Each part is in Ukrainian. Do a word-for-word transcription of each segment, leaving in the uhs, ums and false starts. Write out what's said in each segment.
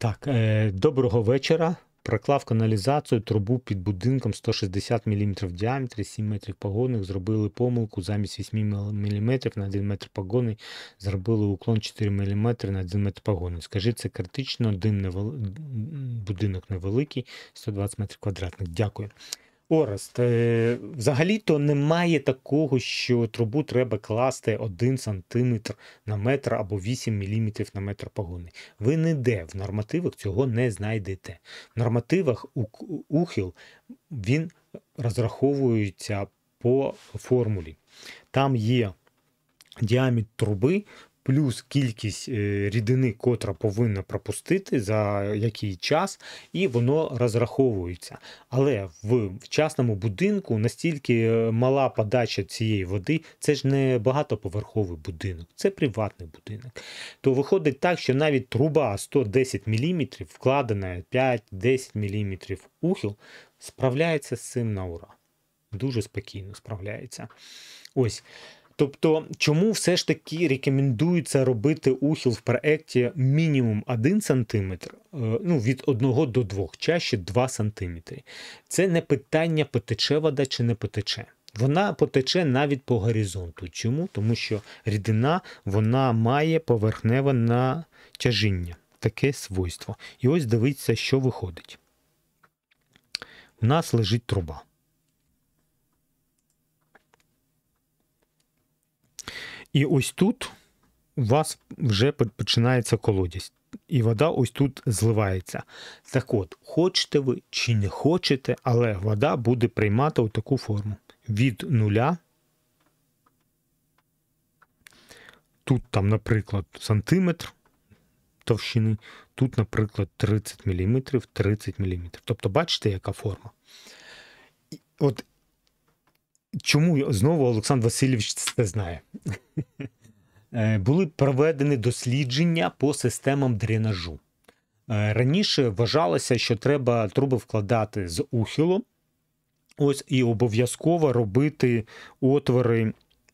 Так, е, доброго вечора. Проклав каналізацію, трубу під будинком сто шістдесят міліметрів в діаметрі, сім метрів погонних. Зробили помилку, замість вісім міліметрів на один метр погонний зробили уклон чотири міліметри на один метр погонний. Скажіть, це критично, дим невел... будинок невеликий, сто двадцять метрів квадратних. Дякую. Орест, е, взагалі-то немає такого, що трубу треба класти один сантиметр на метр або вісім міліметрів на метр погонний. Ви ніде в нормативах цього не знайдете. В нормативах ухил, він розраховується по формулі. Там є діаметр труби, плюс кількість рідини, котра повинна пропустити за який час, і воно розраховується. Але в частному будинку настільки мала подача цієї води, це ж не багатоповерховий будинок, це приватний будинок. То виходить так, що навіть труба сто десять міліметрів, вкладена п'ять-десять міліметрів ухил, справляється з цим на ура. Дуже спокійно справляється. Ось. Тобто, чому все ж таки рекомендується робити ухил в проєкті мінімум один сантиметр, ну, від одного до двох, чаще два сантиметри. Це не питання, потече вода чи не потече. Вона потече навіть по горизонту. Чому? Тому що рідина, вона має поверхневе натяжіння, таке свойство. І ось дивіться, що виходить. У нас лежить труба. І ось тут у вас вже починається колодязь. І вода ось тут зливається. Так от, хочете ви чи не хочете, але вода буде приймати ось таку форму. Від нуля, тут там, наприклад, сантиметр товщини, тут, наприклад, тридцять міліметрів, тридцять міліметрів. Тобто, бачите, яка форма? От чому знову Олександр Васильович це знає? Були проведені дослідження по системам дренажу. Раніше вважалося, що треба труби вкладати з ухилом, ось, і обов'язково робити отвори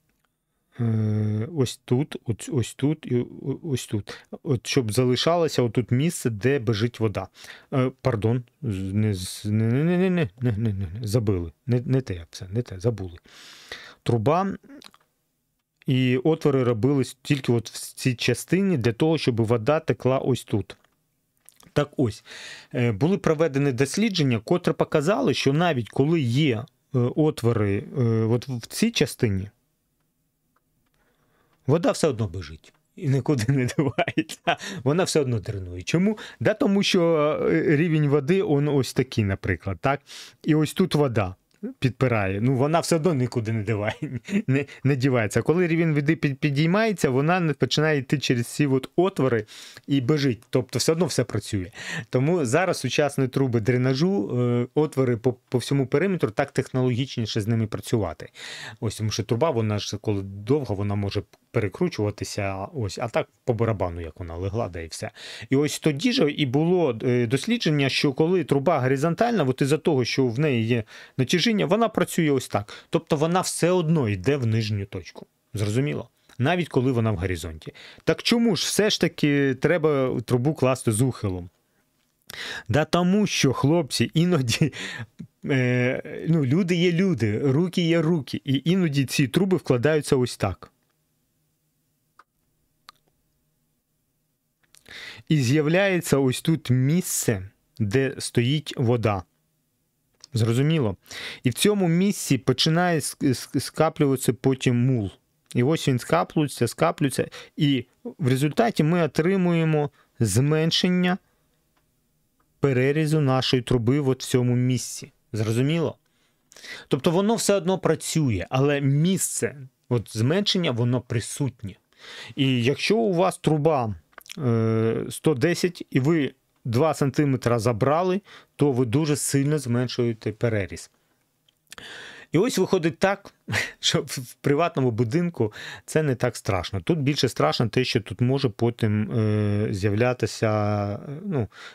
ось тут, ось, ось тут і ось тут. От, щоб залишалося отут місце, де бежить вода. Пардон, не, не, не, не, не, не, не, не, забили. Не, не те, все, не те, забули. Труба і отвори робились тільки от в цій частині для того, щоб вода текла ось тут. Так ось, були проведені дослідження, котрі показали, що навіть коли є отвори от в цій частині, вода все одно бежить і нікуди не дівається. Вона все одно дренує. Чому? Да, тому що рівень води он ось такий, наприклад. Так? І ось тут вода підпирає. Ну, вона все одно нікуди не діває, не, не дівається. Коли рівень води під, підіймається, вона починає йти через ці от отвори і бежить. Тобто все одно все працює. Тому зараз сучасні труби дренажу, отвори по, по всьому периметру, так технологічніше з ними працювати. Ось, тому що труба, вона ж коли довго, вона може перекручуватися, ось, а так по барабану, як вона легла, да і все. І ось тоді ж і було дослідження, що коли труба горизонтальна, от із-за того, що в неї є натяжіння, вона працює ось так. Тобто вона все одно йде в нижню точку. Зрозуміло? Навіть коли вона в горизонті. Так чому ж все ж таки треба трубу класти з ухилом? Да тому що, хлопці, іноді е, ну, люди є люди, руки є руки, і іноді ці труби вкладаються ось так. І з'являється ось тут місце, де стоїть вода. Зрозуміло? І в цьому місці починає скаплюватися потім мул. І ось він скаплюється, скаплюється. І в результаті ми отримуємо зменшення перерізу нашої труби от в цьому місці. Зрозуміло? Тобто воно все одно працює, але місце от зменшення, воно присутнє. І якщо у вас труба сто десять і ви два сантиметри забрали, то ви дуже сильно зменшуєте переріз. І ось виходить так, що в приватному будинку це не так страшно. Тут більше страшно те, що тут може потім е, з'являтися, ну,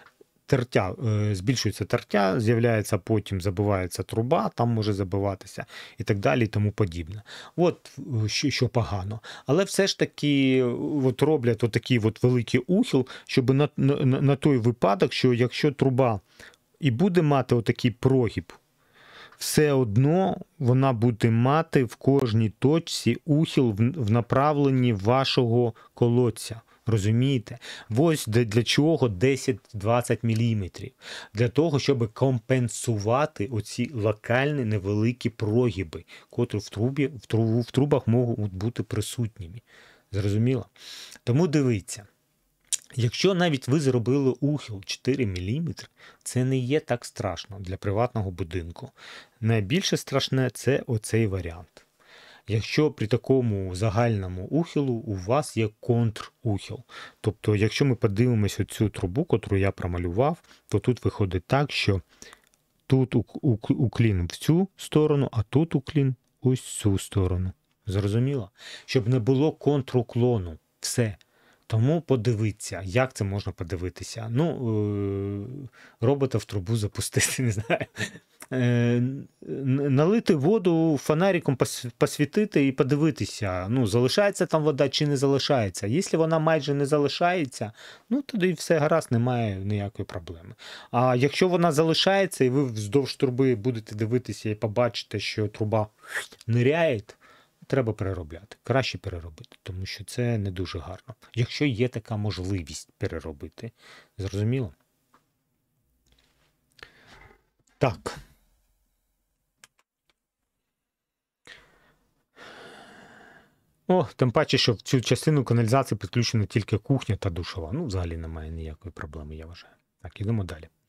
тертя, е, збільшується тертя, з'являється потім, забивається труба, там може забиватися і так далі, і тому подібне. От що, що погано. Але все ж таки от роблять отакий от великий ухил, щоб на, на, на той випадок, що якщо труба і буде мати отакий прогиб, все одно вона буде мати в кожній точці ухил в, в направленні вашого колодця. Розумієте? Ось для чого десять-двадцять міліметрів. Для того, щоб компенсувати оці локальні невеликі прогиби, котрі в, трубі, в, труб, в трубах можуть бути присутніми. Зрозуміло? Тому дивіться. Якщо навіть ви зробили ухил чотири міліметри, це не є так страшно для приватного будинку. Найбільше страшне – це оцей варіант. Якщо при такому загальному ухилу у вас є контрухил. Тобто, якщо ми подивимося цю трубу, яку я промалював, то тут виходить так, що тут уклін в цю сторону, а тут уклін ось в цю сторону. Зрозуміло? Щоб не було контруклону. Все. Тому подивіться, як це можна подивитися. Ну, робота в трубу запустити, не знаю. Налити воду фонариком, посвітити і подивитися, ну, залишається там вода чи не залишається. Якщо вона майже не залишається, ну, тоді все гаразд, немає ніякої проблеми. А якщо вона залишається і ви вздовж труби будете дивитися і побачите, що труба ниряє, треба переробляти. Краще переробити, тому що це не дуже гарно. Якщо є така можливість переробити. Зрозуміло? Так. О, тим паче, що в цю частину каналізації підключена тільки кухня та душова. Ну, взагалі немає ніякої проблеми, я вважаю. Так, ідемо далі.